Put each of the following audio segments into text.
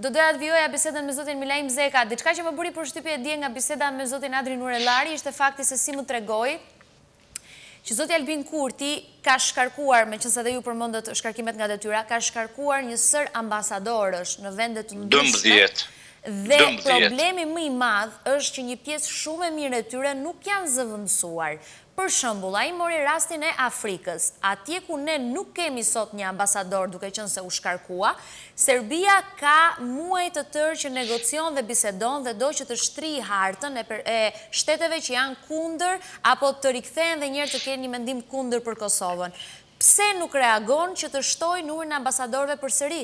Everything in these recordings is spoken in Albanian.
do doja të vijoja bisedën me zotin Milaim Zeka. Diçka që më bëri përshtypje dje nga biseda me zotin Adri Nurellari ishte fakti se si më tregoi që zoti Albin Kurti ka shkarkuar, me qëse dhe ju përmendët shkarkimet nga detyra, ka shkarkuar një sër ambasadorësh në vendet të ndryshme. Dhe problemi më i madh është që një pjesë shumë e mirë e tyre nuk janë zëvendësuar. Për shembull, ai mori rastin e Afrikës. Atje ku ne nuk kemi sot një ambasador, duke qenë se u shkarkua, Serbia ka muaj të tërë që negocion dhe bisedon dhe do që të shtrihë hartën e shteteve që janë kundër apo të rikthehen dhe njerë të kenë një mendim kundër për Kosovën. Pse nuk reagon që të shtojë numrin e ambasadorëve përsëri?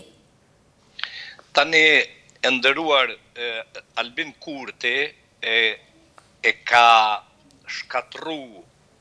Tani e nderuar Albin Kurti e ka shkatërruar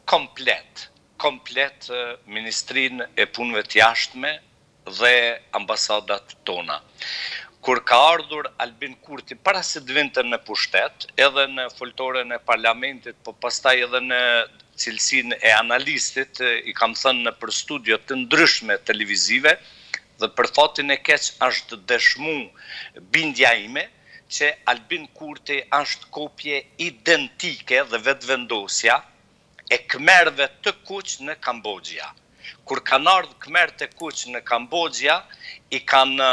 komplet Ministrinë e Punëve të Jashtme dhe ambasadat tona. Kur ka ardhur Albin Kurti, para se të vinte në pushtet, edhe në foltoren e parlamentit, po pastaj edhe në cilësinë e analistit, i kam thënë në për studio të ndryshme televizive, dhe për fatin e keq është dëshmu bindja ime, që Albin Kurti është kopje identike dhe vetëvendosja e Khmerëve të kuq në Kambodja. Kur kanë ardhur Khmerët të kuq në Kambodja, i kanë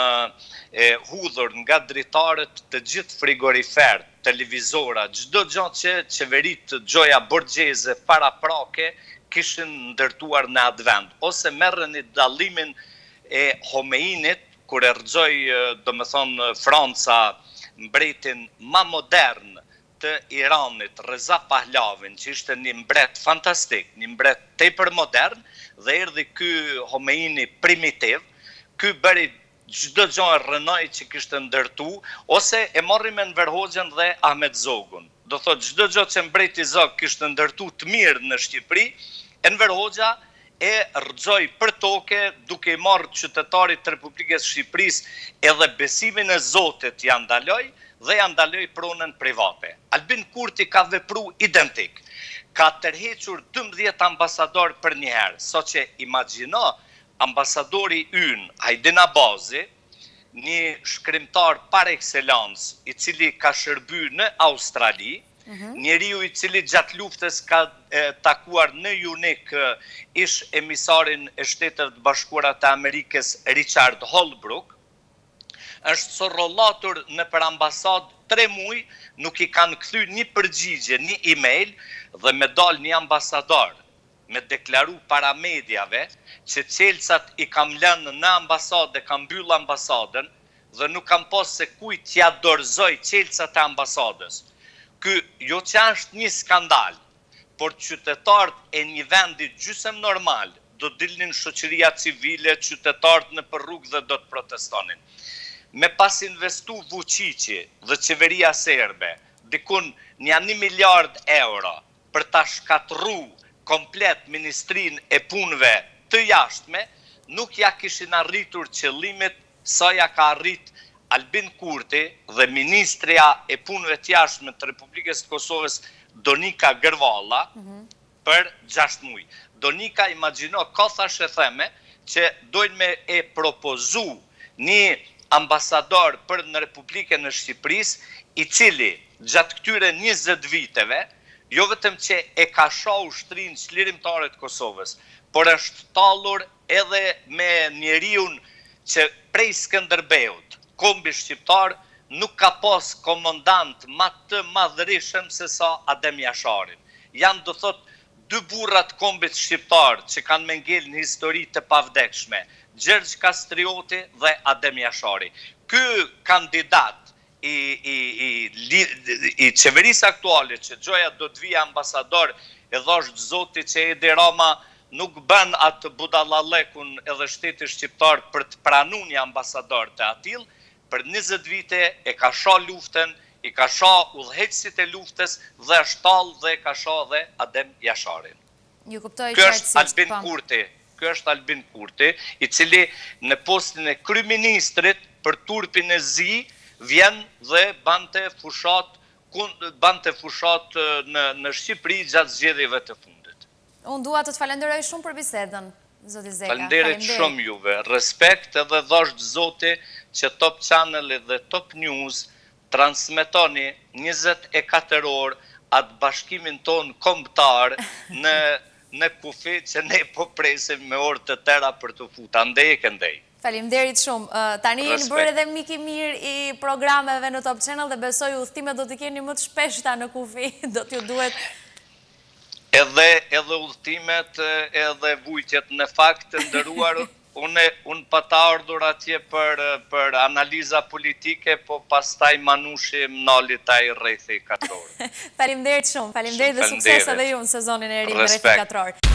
hudhur nga dritarët të gjithë frigorifer, televizora, çdo gjë që qeveritë Gjoja Borgjeze paraprake kishin ndërtuar në atë vend, ose merrën dallimin e Homeinit, kur e rrxoi, domethënë Franca, mbretin më modern të Iranit, Reza Pahlavin, që ishte një mbret fantastik, një mbret tepër modern, dhe erdhi ky Homeini primitiv, ky bëri çdo gjë e rrënoi që kishte ndërtu, ose e morri me Enver Hoxhën dhe Ahmet Zogun. Do thotë çdo gjë që mbreti Zog kishte ndërtu të mirë në Shqipëri, Enver Hoxha e rrxoi për toke, duke i marrë qytetarit të Republikës Shqipërisë edhe besimin e Zotit ja ndaloi dhe ja ndaloi pronën private. Albin Kurti ka vepruar identik. Ka tërhequr 12 ambasador për një herë, saqë imagjino ambasadori ynë, Hajdin Abazi, një shkrimtar par excellence, i cili ka shërby në Australi, njeriu i cili gjatë luftës ka takuar në UNIC ish emisarin e Shteteve të Bashkuara të Amerikës Richard Holbrooke, është sorrollatur në për ambasadë 3 muaj, nuk i kanë kthy një përgjigje, një email, dhe me dal një ambasador, me deklaru para mediave, që qelcat i kam lënë në ambasadë dhe kam mbyll ambasadën, dhe nuk kam pas se kujt t'ja dorëzoj qelcat e ambasadës. Ky jo që është një skandal, por qytetarët e një vendi gjysmë normal do dilnin shoqëria civile, qytetarët në për rrugë dhe do të protestonin. Me pas investu Vučići dhe qeveria serbe, dikun një 1 miliard euro për ta shkatërru komplet Ministrinë e Punëve të Jashtme, nuk ja kishin arritur qëllimit sa ja ka arrit Albin Kurti dhe Ministria e Punëve të Jashtme të Republikës të Kosovës Donika Gërvalla për 6 muaj. Donika, imagjino, ka thash e theme që dojnë me e propozu një ambasador për në Republikën e Shqipërisë, i cili gjatë këtyre 20 viteve, jo vetëm që e ka shoh ushtrinë çlirimtare të Kosovës, por është tallur edhe me njeriun që prej Skënderbeut, kombi shqiptar, nuk ka pas komandant më të madhërisëm se sa Adem Jasharin. Janë, do thot, 2 burrat kombit shqiptar që kanë me ngel në histori të pavdekshme, Gjergj Kastrioti dhe Adem Jashari. Ky kandidat i qeverisë aktuale, që Gjoja do të vijë ambasador, e dhash zoti që Edi Rama nuk bën atë budallalekun edhe shteti shqiptar për të pranuar një ambasador të atill, për 20 vite e ka shoh luftën, i ka shoh udhëheqësit e luftës dhe është tall dhe ka shoh dhe Adem Jasharin. Ju kuptoj Ky është Albin Kurti. Ky është Albin Kurti, i cili në postin e kryeministrit për turpin e zi vjen dhe bante fushat në Shqipëri gjatë zgjedhjeve të fundit. Unë dua të të falenderoj shumë për bisedën. zoti Zeka. Faleminderit shumë juve. Respekt edhe dhosht zoti që Top Channel dhe Top News transmetoni 24 orë atë bashkimin ton kombëtar në kufi që ne po presim me orë të tëra për të futa. Ndej e këndej. Faleminderit shumë. Tani jeni bërë edhe mik i mirë i programeve në Top Channel dhe besoj udhëtimet do t'i keni më të shpeshta në kufi, do t'ju duhet... Edhe udhëtimet, edhe vujtjet në fakt të ndëruar, unë pa të ardhur atje për analiza politike, po pastaj manushi më nali taj rrethi 4 orë. Faleminderit shumë, faleminderit dhe sukses edhe ju në sezonin e ri në rrethi 4 orë.